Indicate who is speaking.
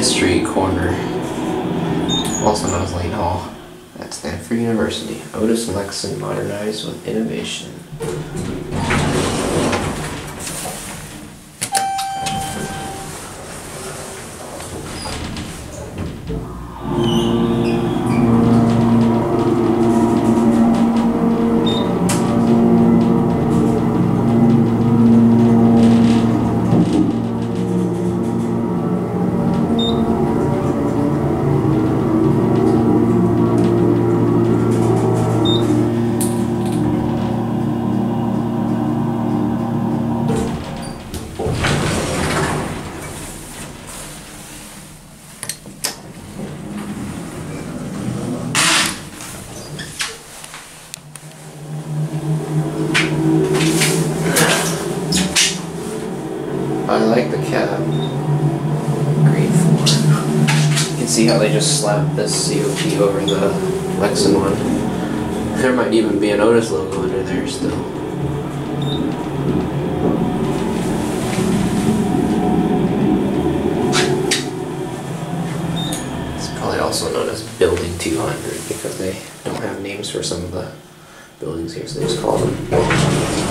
Speaker 1: History Corner, also known as Lane Hall, at Stanford University. OTIS Lexan modernized with innovation.
Speaker 2: I like the cab.
Speaker 1: Grade 4. You can see how they just slapped this COP over the Lexan one. There might even be an OTIS logo under there still. It's probably also known as Building 200 because they don't have names for some of the buildings here, so they just call them